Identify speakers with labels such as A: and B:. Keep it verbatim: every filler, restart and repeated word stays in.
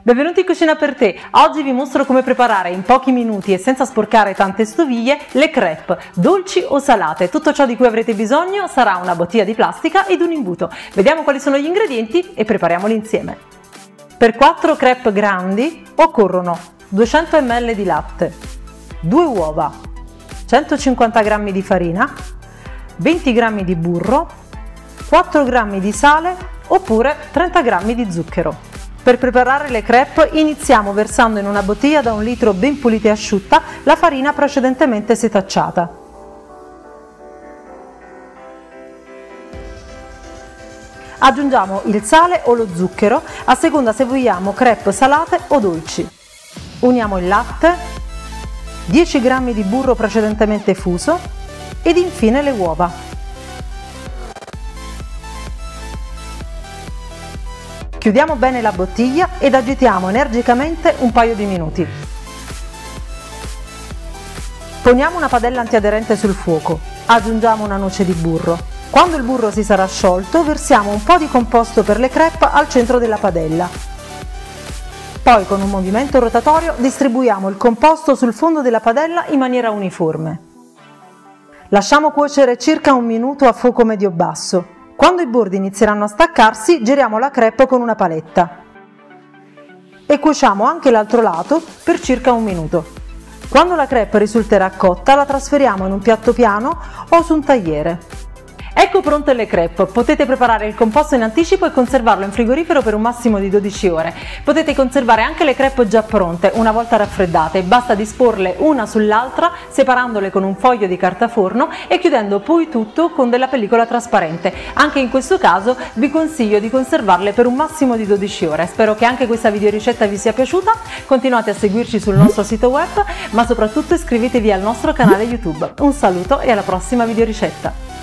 A: Benvenuti in Cucina per te. Oggi vi mostro come preparare in pochi minuti e senza sporcare tante stoviglie le crêpe, dolci o salate. Tutto ciò di cui avrete bisogno sarà una bottiglia di plastica ed un imbuto. Vediamo quali sono gli ingredienti e prepariamoli insieme. Per quattro crêpe grandi occorrono duecento millilitri di latte, due uova, centocinquanta grammi di farina, venti grammi di burro, quattro grammi di sale oppure trenta grammi di zucchero. Per preparare le crêpe iniziamo versando in una bottiglia da un litro ben pulita e asciutta la farina precedentemente setacciata. Aggiungiamo il sale o lo zucchero a seconda se vogliamo crêpe salate o dolci. Uniamo il latte, dieci grammi di burro precedentemente fuso ed infine le uova. Chiudiamo bene la bottiglia ed agitiamo energicamente un paio di minuti. Poniamo una padella antiaderente sul fuoco, aggiungiamo una noce di burro. Quando il burro si sarà sciolto, versiamo un po' di composto per le crêpe al centro della padella. Poi con un movimento rotatorio distribuiamo il composto sul fondo della padella in maniera uniforme. Lasciamo cuocere circa un minuto a fuoco medio-basso. Quando i bordi inizieranno a staccarsi, giriamo la crêpe con una paletta e cuociamo anche l'altro lato per circa un minuto. Quando la crêpe risulterà cotta, la trasferiamo in un piatto piano o su un tagliere. Ecco pronte le crêpe, potete preparare il composto in anticipo e conservarlo in frigorifero per un massimo di dodici ore. Potete conservare anche le crêpe già pronte una volta raffreddate, basta disporle una sull'altra separandole con un foglio di carta forno e chiudendo poi tutto con della pellicola trasparente. Anche in questo caso vi consiglio di conservarle per un massimo di dodici ore. Spero che anche questa videoricetta vi sia piaciuta, continuate a seguirci sul nostro sito web, ma soprattutto iscrivetevi al nostro canale YouTube. Un saluto e alla prossima videoricetta!